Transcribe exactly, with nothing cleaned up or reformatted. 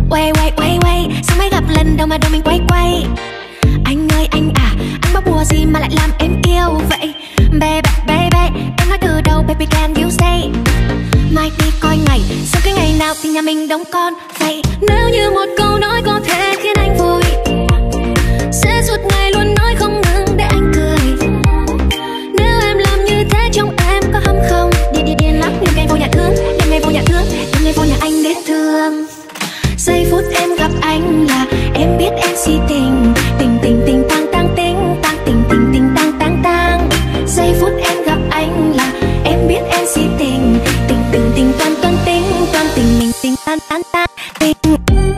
Quay quay quay quay, sao mới gặp lần đầu mà đầu mình quay quay. Anh ơi anh à, anh báo bùa gì mà lại làm em yêu vậy? Baby baby, em nói từ đầu baby can you say. Mai đi coi ngày, sau cái ngày nào thì nhà mình đóng con vậy. Nếu như một câu nói có thể khiến anh vui, sẽ suốt ngày luôn nói không ngừng để anh cười. Nếu em làm như thế trong em có hâm không? Điên điên điên lắm, đêm ngày vô nhà thương, đêm ngày vô nhà thương, đêm ngày vô nhà anh đến thương. Giây phút em gặp anh là em biết em si tình, tình tình tình tang tang tình, tang tình tình tình tang tang tang. Giây phút em gặp anh là em biết em si tình, tình tình tình toan toan tình, toan tình mình tình tan tan tan tình.